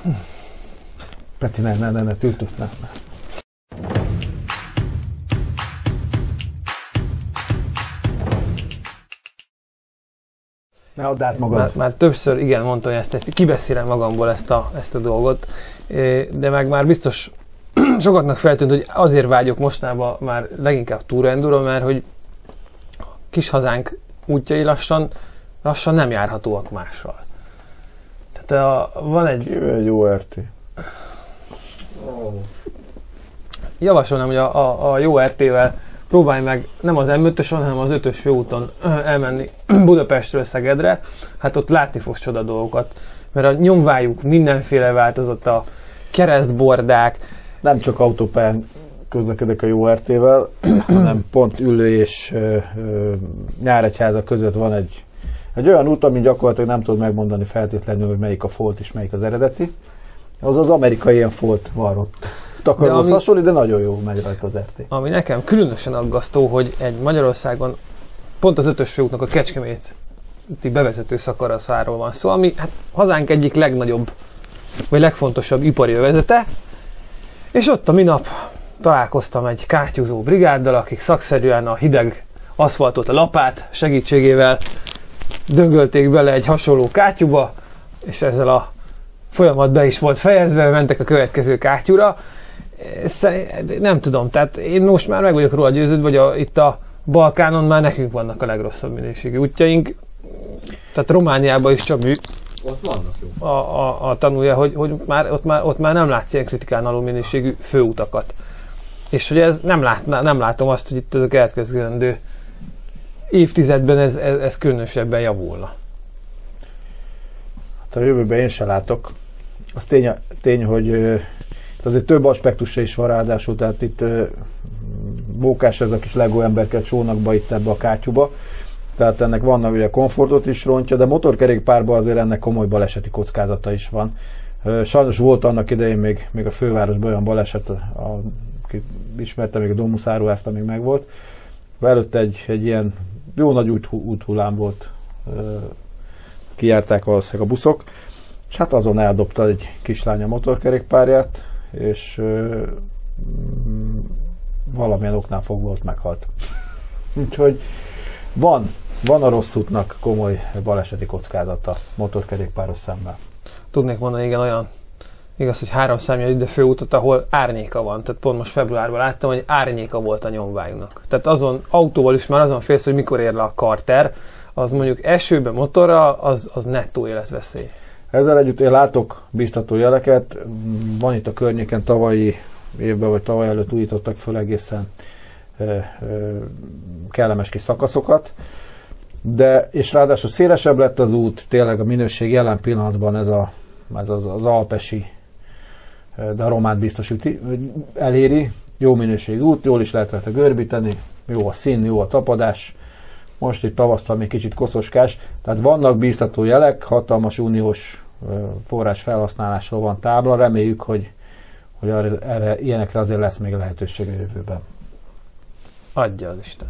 Peti, ne, tűrtük, ne. Ne add át magad. Már többször igen mondtam, hogy ezt kibeszélem magamból ezt a dolgot, de meg már biztos sokaknak feltűnt, hogy azért vágyok mostanában már leginkább túraenduro, mert hogy kis hazánk útjai lassan nem járhatóak mással. Tehát van egy jó RT. Javasolnám, hogy a jó RT-vel próbálj meg nem az M5-öson, hanem az 5-ös főúton elmenni Budapestről Szegedre, hát ott látni fogsz csoda dolgokat, mert a nyomvájuk mindenféle változott, a keresztbordák. Nem csak autópályán közlekedek a jó RT-vel, hanem pont Üllő és Nyíregyháza között van egy olyan út, ami gyakorlatilag nem tudod megmondani feltétlenül, hogy melyik a Folt és melyik az eredeti. Az amerikai ilyen Folt van ott. Takarhoz hasonlít, de nagyon jó megy rajta az RT. Ami nekem különösen aggasztó, hogy egy Magyarországon pont az 5-ös főútnak a Kecskeméti bevezető szakaszáról van szó, ami hát hazánk egyik legnagyobb, vagy legfontosabb ipari övezete, és ott a minap találkoztam egy kátyúzó brigáddal, akik szakszerűen a hideg aszfaltot a lapát segítségével döngölték bele egy hasonló kátyúba, és ezzel a folyamat be is volt fejezve, mentek a következő kátyúra. Nem tudom, tehát én most már meg vagyok róla győződve, hogy itt a Balkánon már nekünk vannak a legrosszabb minőségű útjaink. Tehát Romániában is csak ott vannak jó. A tanulja, hogy ott már nem látsz ilyen kritikán alul minőségű főutakat. És hogy ez nem látom azt, hogy itt ez a következő évtizedben ez különösebben javulna. Hát a jövőben én se látok. Az tény, hogy azért több aspektusa is van ráadásul, tehát itt mókás ez a kis Lego emberket csónakba itt ebbe a kátyúba. Tehát ennek vannak ugye komfortot is rontja, de motorkerékpárban azért ennek komoly baleseti kockázata is van. Sajnos volt annak idején még a fővárosban olyan baleset, aki ismerte, még a Domuszáruházta még megvolt. Előtte egy ilyen jó nagy úthullám volt, kijárták valószínűleg a buszok, és hát azon eldobta egy kislány a motorkerékpárját, és valamilyen oknál fogva ott meghalt. Úgyhogy van a rossz útnak komoly baleseti kockázata motorkerékpáros szemben. Tudnék mondani, igen, olyan igaz, hogy 3 számjegyű, de főútot, ahol árnyéka van. Tehát pont most februárban láttam, hogy árnyéka volt a nyomvájunknak. Tehát azon autóval is már azon félsz, hogy mikor ér le a karter, az mondjuk esőbe, motorra, az nettó életveszély. Ezzel együtt én látok biztató jeleket. Van itt a környéken tavalyi évben, vagy tavaly előtt újítottak föl egészen kellemes kis szakaszokat, és ráadásul szélesebb lett az út, tényleg a minőség jelen pillanatban ez az alpesi, de a romát biztos, hogy eléri, jó minőségű út, jól is lehet rajta görbíteni, jó a szín, jó a tapadás, most itt tavasztal még kicsit koszoskás, tehát vannak bíztató jelek, hatalmas uniós forrás felhasználásról van tábla, reméljük, hogy ilyenekre azért lesz még lehetőség a jövőben. Adja az Isten!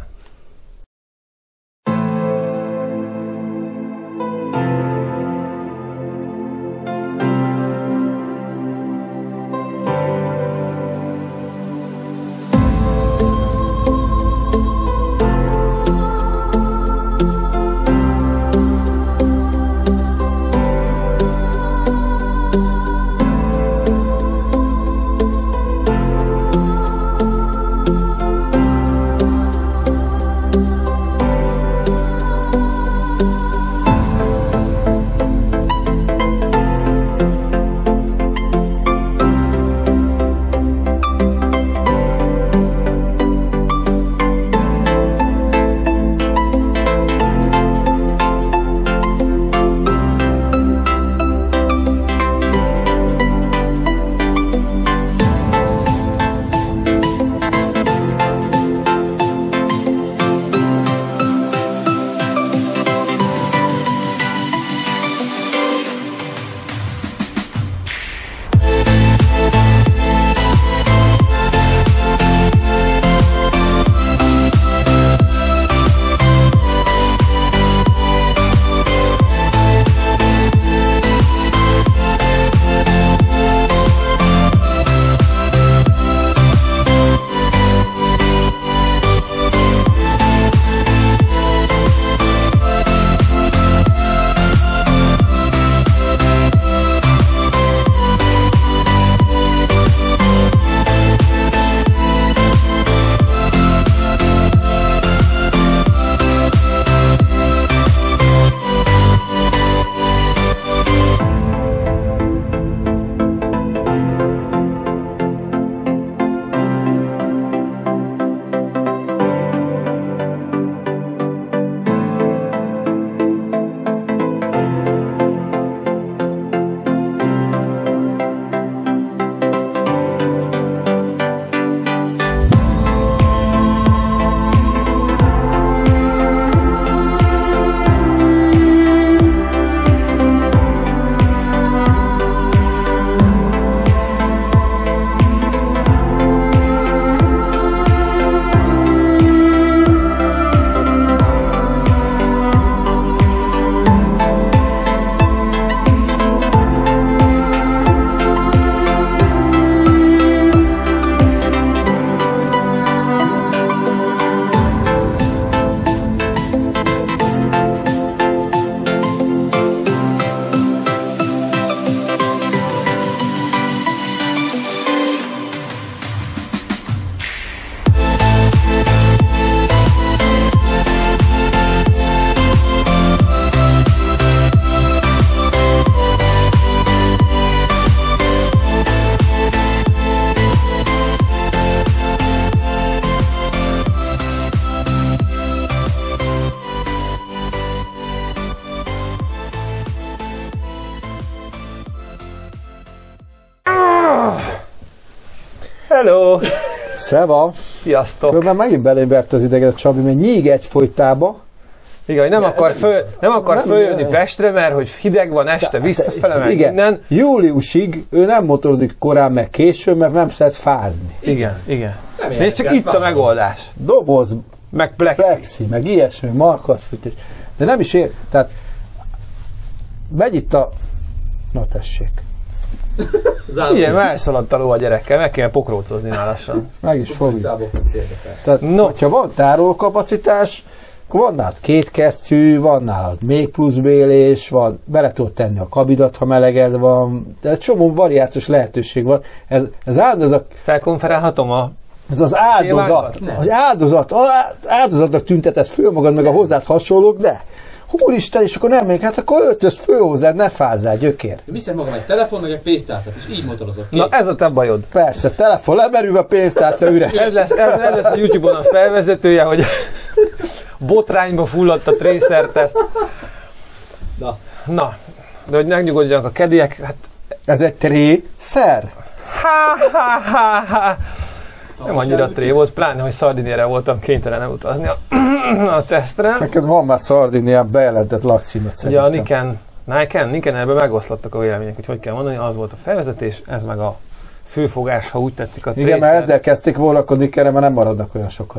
Hello! Szeva! Sziasztok! Különben megint belém vert az ideget a Csabi, mert nyíg egyfolytában. Igen, hogy nem akar följönni Pestre, mert hogy hideg van este, visszafele meg igen. minden. Júliusig ő nem motorodik korán meg későn, mert nem szeret fázni. Igen. És csak itt a megoldás. Doboz, Meg plexi, meg ilyesmi, markatfűtés. De nem is ér, tehát megy itt a... Na tessék. Igen, elszaladt a ló a gyerekkel, meg kell pokrócozni lassan. Meg is fogjuk. Tehát, hogyha van tárolókapacitás, akkor van nálad 2 kesztyű, van nálad még plusz bélés, van, bele tudod tenni a kabidat, ha meleged van, de egy csomó variációs lehetőség van. Ez áldozat, Felkonferálhatom ez az áldozatnak tüntetett föl magad, meg a hozzád hasonlók, de úristen, és akkor nem még, hát akkor öltöz föl hozzád, ne fázzál, gyökér. Viszem magam egy telefon, meg egy pénztárcát, és így motorozok. Na ez a te bajod. Persze, telefon lemerül, a pénztárca üres. Ez lesz a YouTube-on a felvezetője, hogy botrányba fulladt a Tracer teszt. Na, de hogy megnyugodjanak a kediek, hát... Ez egy Tracer? Nem annyira tré volt, pláne, hogy Szardiniére voltam kénytelen elutazni a tesztre. Neked van már Szardinián bejelentett lakcímet szerintem. Ja, Niken ebben megoszlottak a vélemények, hogy kell mondani, az volt a felvezetés, ez meg a főfogás, ha úgy tetszik a Tracer. Igen, mert ezzel kezdték volna, akkor Nikenre, mert nem maradnak olyan sokan.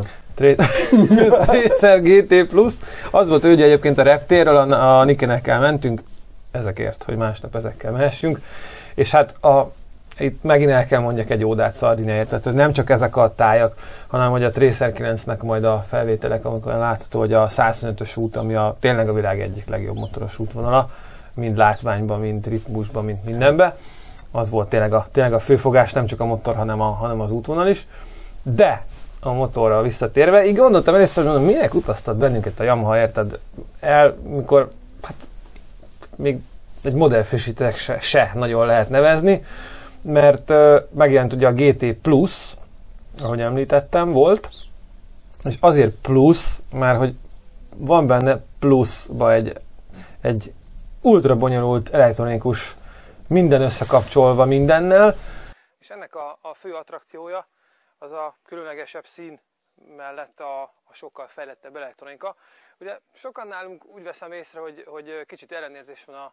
Tracer GT Plus, az volt ugye egyébként a reptérről, a Nikenekkel mentünk, ezekért, hogy másnap ezekkel mehessünk, és hát itt megint el kell mondjak egy ódát Szardiniáért, tehát hogy nem csak ezek a tájak, hanem hogy a Tracer 9-nek majd a felvételek, amikor látható, hogy a 125-ös út, ami tényleg a világ egyik legjobb motoros útvonala, mind látványban, mind ritmusban, mind mindenben. Az volt tényleg a főfogás, nem csak a motor, hanem az útvonal is. De a motorra visszatérve, így gondoltam először, hogy mondom, minek utaztat bennünket a Yamaha, érted? Mikor hát, még egy modellfrissítésnek se nagyon lehet nevezni, mert megjelent ugye a GT Plus, ahogy említettem, volt, és azért plusz, mert hogy van benne pluszba egy ultra bonyolult elektronikus, minden összekapcsolva mindennel, és ennek a fő attrakciója az a különlegesebb szín mellett a sokkal fejlettebb elektronika. Ugye sokan nálunk úgy veszem észre, hogy kicsit ellenérzés van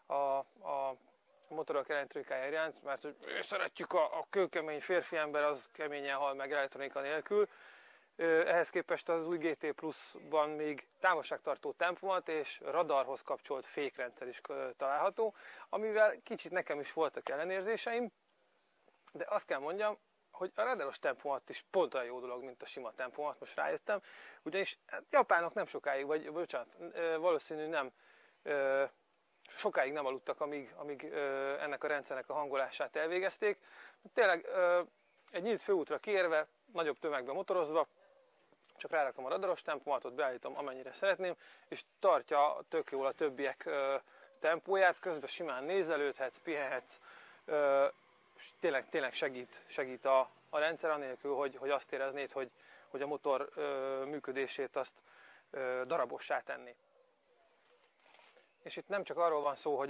a motorok elektronikája iránt, mert hogy szeretjük a kőkemény férfi ember, az keményen hal meg elektronika nélkül. Ehhez képest az új GT Plus-ban még távolságtartó tempomat és radarhoz kapcsolt fékrendszer is található, amivel kicsit nekem is voltak ellenérzéseim, de azt kell mondjam, hogy a radaros tempomat is pont olyan jó dolog, mint a sima tempomat, most rájöttem, ugyanis japánok nem sokáig, vagy bocsánat, valószínű nem, sokáig nem aludtak, amíg ennek a rendszernek a hangolását elvégezték. Tényleg egy nyílt főútra kiérve, nagyobb tömegben motorozva, csak rárakom a radaros tempomatot, beállítom amennyire szeretném, és tartja tök jól a többiek tempóját, közben simán nézelődhetsz, pihenhetsz, és tényleg segít a rendszer, anélkül, hogy azt éreznéd, hogy a motor működését azt darabossá tenni. És itt nem csak arról van szó, hogy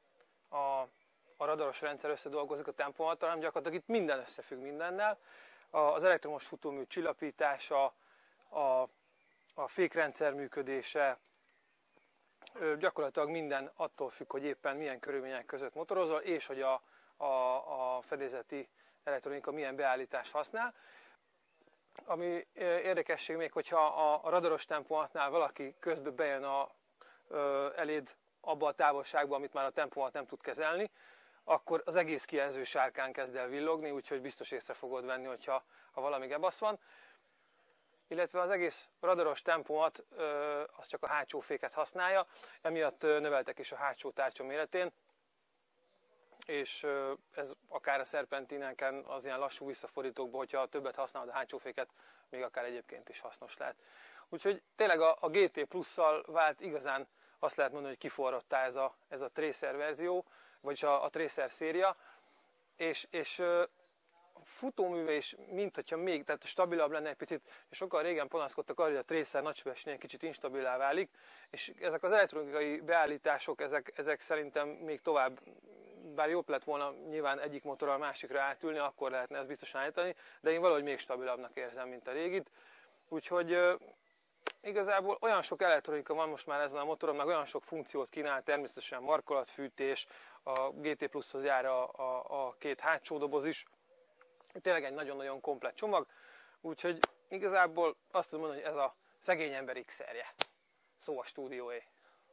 a radaros rendszer összedolgozik a tempomattal, hanem gyakorlatilag itt minden összefügg mindennel. Az elektromos futómű csillapítása, a fékrendszer működése, gyakorlatilag minden attól függ, hogy éppen milyen körülmények között motorozol, és hogy a fedélzeti elektronika milyen beállítást használ. Ami érdekesség még, hogyha a radaros tempomatnál valaki közben bejön eléd abba a távolságba, amit már a tempomat nem tud kezelni, akkor az egész kijelző sárkán kezd el villogni, úgyhogy biztos észre fogod venni, hogyha valami gebasz van. Illetve az egész radaros tempomat az csak a hátsó féket használja, emiatt növeltek is a hátsó tárcsa méretén, és ez akár a szerpentineken, az ilyen lassú visszafordítókban, hogyha többet használod a hátsó féket, még akár egyébként is hasznos lehet. Úgyhogy tényleg a GT Plus-szal vált igazán, azt lehet mondani, hogy kiforrottá ez a Tracer verzió, vagyis a Tracer széria, és futóműve is, mint hogyha még, tehát stabilabb lenne egy picit, és sokkal régen panaszkodtak arra, hogy a Tracer nagysebességnél kicsit instabilá válik, és ezek az elektronikai beállítások, ezek szerintem még tovább bár jobb lett volna nyilván egyik motorral a másikra átülni, akkor lehetne ezt biztosan állítani, de én valahogy még stabilabbnak érzem, mint a régit. Úgyhogy igazából olyan sok elektronika van most már ezen a motoron, meg olyan sok funkciót kínál, természetesen markolatfűtés, a GT Plus-hoz jár a két hátsó doboz is. Tényleg egy nagyon-nagyon komplett csomag, úgyhogy igazából azt tudom mondani, hogy ez a szegény ember X-szerje. Szó a stúdióé.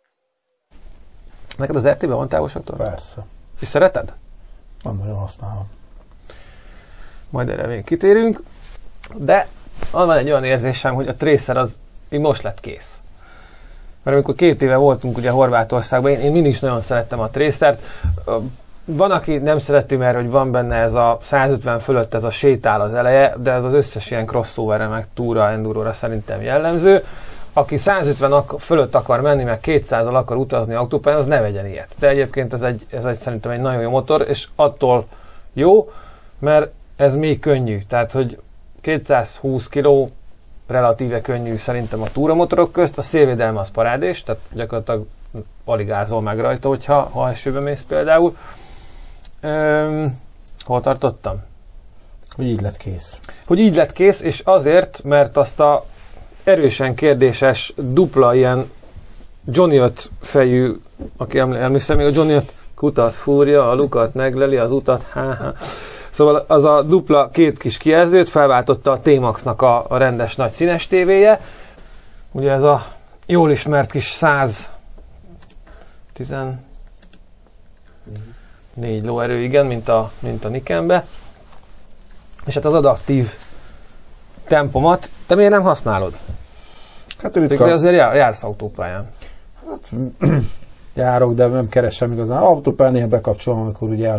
Neked az RT-ben van távolságtól? Persze. És szereted? Nem nagyon használom. Majd erre még kitérünk. De van egy olyan érzésem, hogy a Tracer az így most lett kész. Mert amikor 2 éve voltunk ugye Horvátországban, én mindig is nagyon szerettem a Tracert. Van, aki nem szereti, mert hogy van benne ez a 150 fölött ez a sétál az eleje, de ez az összes ilyen crossoverre, meg túra, enduróra szerintem jellemző. Aki 150 fölött akar menni, meg 200-al akar utazni autópályán, az ne vegyen ilyet. De egyébként ez egy szerintem egy nagyon jó motor, és attól jó, mert ez még könnyű. Tehát, hogy 220 kg relatíve könnyű szerintem a túramotorok közt, a szélvédelme az parádés, tehát gyakorlatilag alig ázol meg rajta, ha esőbe mész például. Hol tartottam? Hogy így lett kész. Hogy így lett kész, és azért, mert azt a erősen kérdéses, dupla ilyen Johnny 5 fejű, aki emlékszem, még a Johnny 5 kutat fúrja, a lukat megleli, az utat, Szóval az a dupla 2 kis kijelzőt felváltotta a T-Maxnak a rendes nagy színes tévéje. Ugye ez a jól ismert kis 114 lóerő, igen, mint a Nikenbe. És hát az adaptív tempomat, te miért nem használod? Hát ritka. Azért jársz autópályán. Hát, járok, de nem keresem igazán. Autópályán néha bekapcsolom, amikor ugye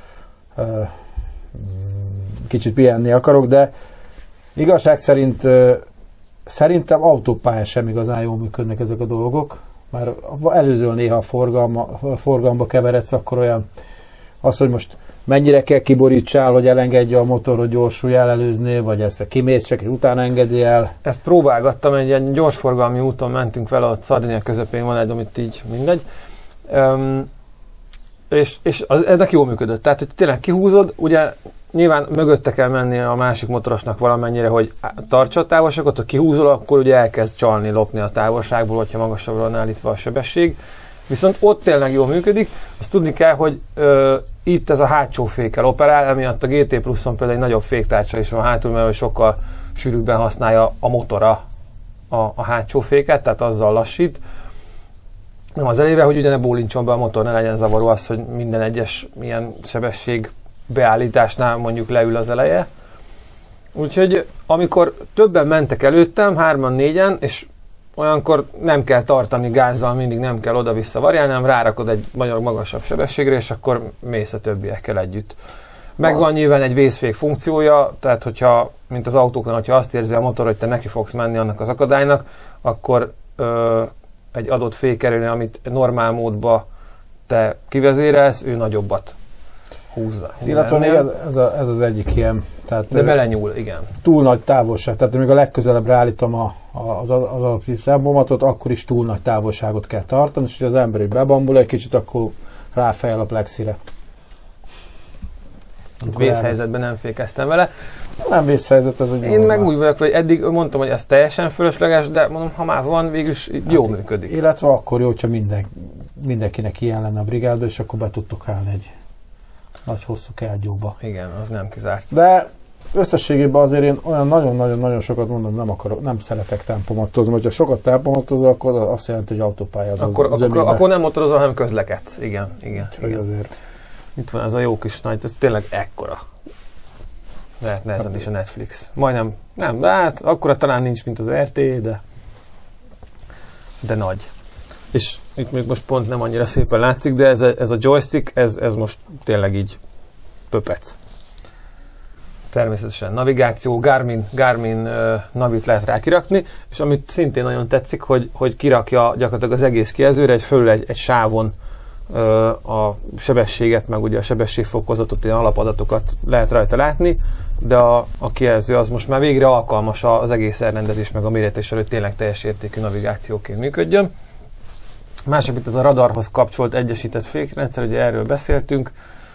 kicsit pihenni akarok, de igazság szerint szerintem autópályán sem igazán jól működnek ezek a dolgok. Már előzől néha a forgalomba keveredsz, akkor olyan az, hogy most mennyire kell kiborítsál, hogy elengedje a motor, hogy gyorsulj el előzni, vagy ezt kimész, csak utána engedi el. Ezt próbálgattam, egy ilyen gyorsforgalmi úton mentünk vele, ott Szardinia közepén van egy, amit így mindegy. És ennek jól működött. Tehát, hogy tényleg kihúzod, ugye nyilván mögötte kell menni a másik motorosnak valamennyire, hogy tartsa a távolságot, ha kihúzol, akkor ugye elkezd csalni, lopni a távolságból, hogyha magasabbra van állítva a sebesség. Viszont ott tényleg jól működik. Azt tudni kell, hogy itt ez a hátsó fékkel operál, emiatt a GT Pluson például egy nagyobb féktárcsa is van hátul, mert sokkal sűrűbben használja a motora a hátsó féket, tehát azzal lassít. Nem az eléve, hogy ugye ne bólincson be a motor, ne legyen zavaró az, hogy minden egyes ilyen sebesség beállításnál mondjuk leül az eleje. Úgyhogy amikor többen mentek előttem, 3-4-en, és olyankor nem kell tartani gázzal, mindig nem kell oda-vissza variálni, hanem rárakod egy magasabb sebességre, és akkor mész a többiekkel együtt. Megvan nyilván egy vészfék funkciója, tehát hogyha, mint az autóknál, hogyha azt érzi a motor, hogy te neki fogsz menni annak az akadálynak, akkor egy adott fékerőnél, amit normál módban te kivezérelsz, ő nagyobbat húzza. Illetve még ez az egyik ilyen. Tehát de belenyúl, igen. Túl nagy távolság. Tehát még a legközelebbre állítom az adaptív tempomatot, akkor is túl nagy távolságot kell tartani, és hogy az ember így bebambul egy kicsit, akkor ráfejel a plexire. Vészhelyzetben nem fékeztem vele. Nem vészhelyzet, ez egy Én meg úgy vagyok, hogy eddig mondtam, hogy ez teljesen fölösleges, de mondom, ha már van, végülis jó működik. Illetve akkor jó, hogyha mindenkinek ilyen lenne a brigádban, és akkor be tudtok állni egy nagy hosszú kertgyóba. Igen, az nem kizárt. De összességében azért én olyan nagyon-nagyon sokat mondom, nem szeretek tempomatozni. Hogyha sokat tempomatozol, akkor azt jelenti, hogy autópálya az akkor nem motorozol, hanem közlekedsz. Igen. Azért. Itt van ez a jó kis nagy, ez tényleg ekkora. Lehetne ezen is a Netflix. Majdnem, nem, hát akkora talán nincs, mint az RT, de nagy. És itt még most pont nem annyira szépen látszik, de ez a joystick, ez most tényleg így pöpec. Természetesen navigáció, Garmin navit lehet rá kirakni, és amit szintén nagyon tetszik, hogy kirakja gyakorlatilag az egész kijelzőre, fölül egy sávon a sebességet, meg ugye a sebességfokozatot, ilyen alapadatokat lehet rajta látni, de a kijelző az most már végre alkalmas az egész elrendezés, meg a méretés előtt tényleg teljes értékű navigációként működjön. Másik itt az a radarhoz kapcsolt egyesített fékrendszer, ugye erről beszéltünk.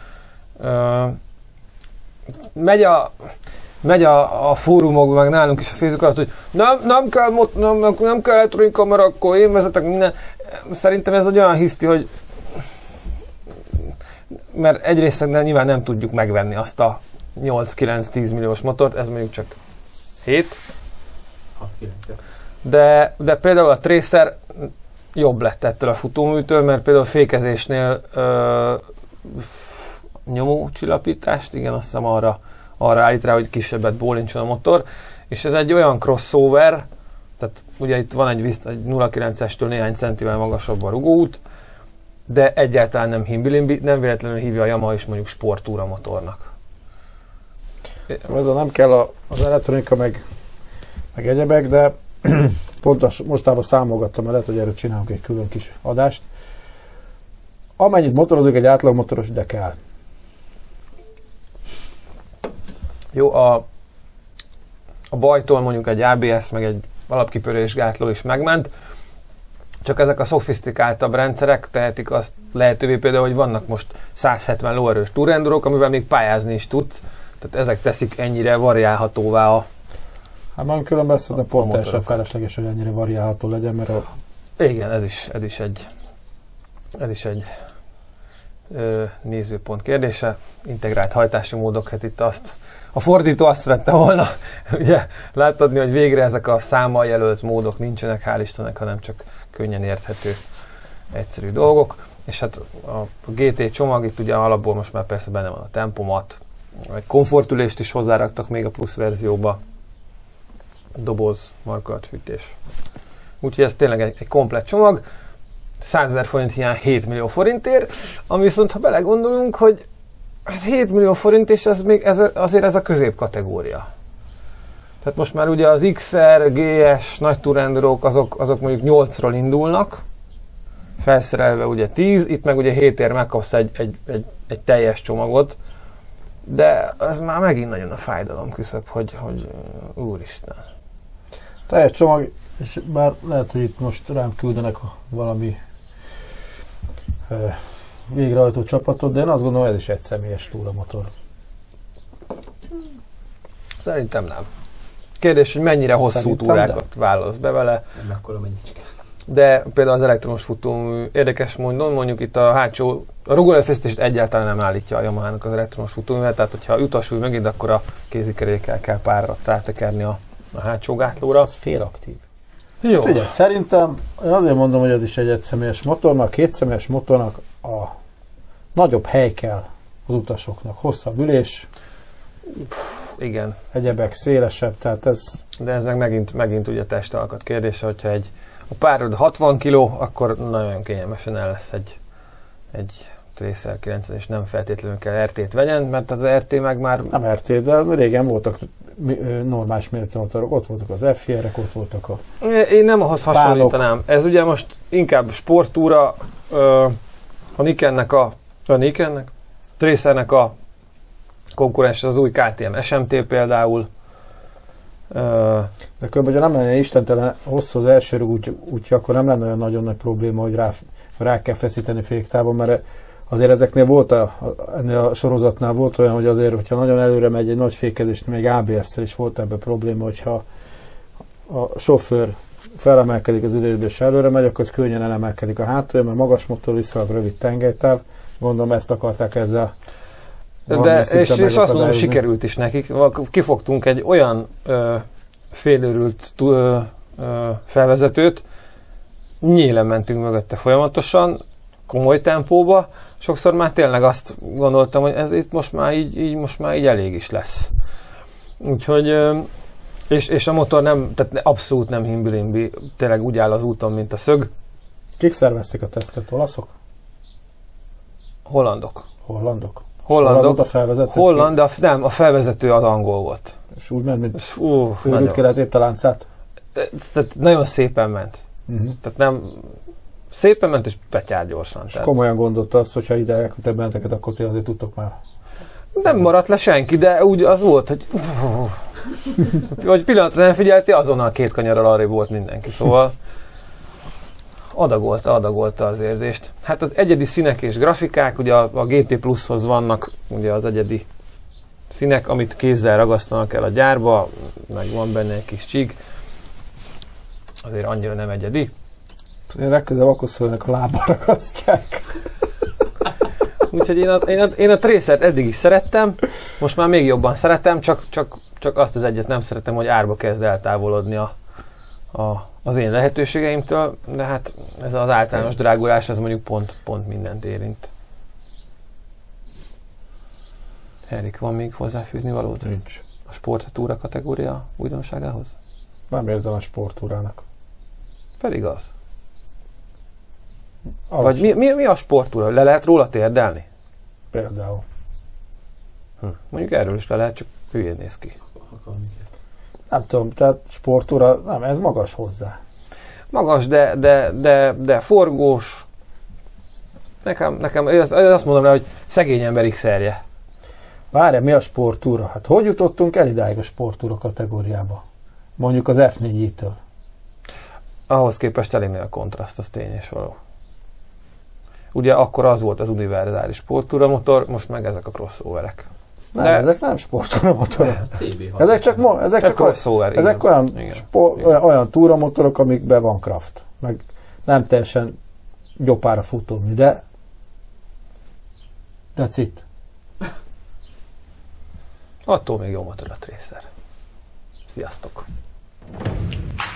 Megy a fórumokban, meg nálunk is a Facebook alatt, hogy nem kell elektronikai kamera, akkor én vezetek minden. Szerintem ez egy olyan hiszti, hogy mert egyrészt nyilván nem tudjuk megvenni azt a 8-9-10 milliós motort, ez mondjuk csak 7. 6-9. De például a Tracer jobb lett ettől a futóműtől, mert például a fékezésnél nyomócsillapítást, igen, azt hiszem arra állít rá, hogy kisebbet bólincson a motor, és ez egy olyan crossover, tehát ugye itt van egy 0,9-estől néhány centivel magasabb a rugóút, de egyáltalán nem himbilimbi, nem véletlenül hívja a Yamaha is mondjuk sportúra motornak. Ez nem kell az elektronika, meg egyebek, de pont mostában számolgattam, mert lehet, hogy erről csinálunk egy külön kis adást. Amennyit motorozik egy átlag motoros, de kell. Jó, a bajtól mondjuk egy ABS, meg egy alapkipörésgátló is megment, csak ezek a szofisztikáltabb rendszerek tehetik azt lehetővé például, hogy vannak most 170 lóerős túrendurok, amivel még pályázni is tudsz, tehát ezek teszik ennyire variálhatóvá a Hát már különben szerintem pont teljesen felesleges, hogy ennyire variálható legyen, mert igen, ez is egy nézőpont kérdése. Integrált hajtási módok, hát itt a fordító azt szerette volna ugye, látadni, hogy végre ezek a számmal jelölt módok nincsenek, hál' Istennek, hanem csak könnyen érthető, egyszerű dolgok. És hát a GT csomag, itt ugye alapból most már persze benne van a tempomat, egy komfortülést is hozzáraktak még a plusz verzióba, doboz, markolatfűtés. Úgyhogy ez tényleg egy komplett csomag, 100 000 forint hiány 7 millió forintért, ami viszont ha belegondolunk, hogy 7 millió forint, és azért ez a középkategória. Tehát most már ugye az XR, GS, nagy túrendurok, azok mondjuk 8-ról indulnak, felszerelve ugye 10, itt meg ugye 7-ért megkapsz egy teljes csomagot, de ez már megint nagyon a fájdalom küszöb, hogy úristen. Teljes csomag, és bár lehet, hogy itt most rám küldenek valami végrehajtó csapatot, de én azt gondolom, ez is egy személyes túramotor. Szerintem nem. Kérdés, hogy mennyire hosszú túrákat vállalsz be vele. Nem ekkora mennyicske. De például az elektromos futómű érdekes módon, mondjuk itt a rugóerőfeszítést egyáltalán nem állítja a Yamahának az elektromos futóművel, tehát hogyha utasúly megint, akkor a kézikerékkel kell párra rátekerni a hátsó gátlóra. Az félaktív. Jó. Figyelj, szerintem én azért mondom, hogy ez is egy egyszemélyes motor, mert a kétszemélyes motornak a nagyobb hely kell az utasoknak, hosszabb ülés, igen. egyebek szélesebb, tehát ez... De ez megint ugye testalkat kérdése, hogyha a párod 60 kg, akkor nagyon kényelmesen el lesz egy Tracer 90, és nem feltétlenül kell RT-t vegyen, mert az RT meg már... Nem RT, de régen voltak normális méretű motorok, ott voltak az FR-ek, ott voltak a... Én nem ahhoz hasonlítanám. Ez ugye most inkább sportúra, a Tracernek a konkurens az új KTM SMT például. De különben, ha nem lenne istentelen hosszú az első rúg, úgyhogy akkor nem lenne olyan nagyon nagy probléma, hogy rá kell feszíteni féktávon, mert azért ezeknél volt, ennél a sorozatnál volt olyan, hogy azért, hogyha nagyon előre megy egy nagy fékezés, még ABS-szel is volt ebben probléma, hogyha a sofőr felemelkedik az ülésbe és előre megy, akkor könnyen elemelkedik a hátulja, mert magas motor, viszonylag rövid tengelytáv. Gondolom ezt akarták ezzel. De és azt mondom, sikerült is nekik. Kifogtunk egy olyan félőrült felvezetőt, nyílen mentünk mögötte folyamatosan, komoly tempóba. Sokszor már tényleg azt gondoltam, hogy ez itt most már így elég is lesz. Úgyhogy és a motor tehát abszolút nem himbilimbi, tényleg úgy áll az úton, mint a szög. Kik szervezték a tesztet? Olaszok? Hollandok. Hollandok a felvezető? Holland, de nem, a felvezető az angol volt. És úgy ment, mint őrült kellett épp a láncát? Tehát nagyon szépen ment. Tehát nem... Szépen ment és betyár gyorsan. És komolyan gondolta azt, hogyha ide elküldtek benneteket, akkor ti azért tudtok már. Nem maradt le senki, de úgy az volt, hogy pillanatra nem figyeltél, azonnal 2 kanyarral arrébb volt mindenki, szóval adagolta az érzést. Hát az egyedi színek és grafikák, ugye a GT Plushoz vannak ugye az egyedi színek, amit kézzel ragasztanak el a gyárba, meg van benne egy kis csík, azért annyira nem egyedi. Én legközelebb akkor szólnak, a lábbal ragasztják. Úgyhogy én a Tracert eddig is szerettem, most már még jobban szeretem, csak azt az egyet nem szeretem, hogy árba kezd eltávolodni az én lehetőségeimtől, de hát ez az általános drágulás, ez mondjuk pont mindent érint. Erik, van még hozzáfűzni valót? Nincs. A sporttúra kategória újdonságához? Nem érzem a sportúrának. Pedig az. Vagy mi a sportúra? Le lehet róla térdelni? Például. Mondjuk erről is le lehet, csak hülyén néz ki. Nem tudom, tehát sportúra, nem, ez magas hozzá. Magas, de forgós. Nekem azt mondom rá, hogy szegény ember X-erje. Várj, mi a sportúra? Hát hogy jutottunk el idáig a sportúra kategóriába? Mondjuk az F4-től. Ahhoz képest elég a kontraszt, az tény és való. Ugye akkor az volt az univerzális sportúra motor, most meg ezek a crossoverek. Nem, ezek nem sportúra motorok. Ezek csak olyan túramotorok, amikben van kraft. Meg nem teljesen gyopára futómű, de that's it. Attól még jó motor a Tracer. Sziasztok!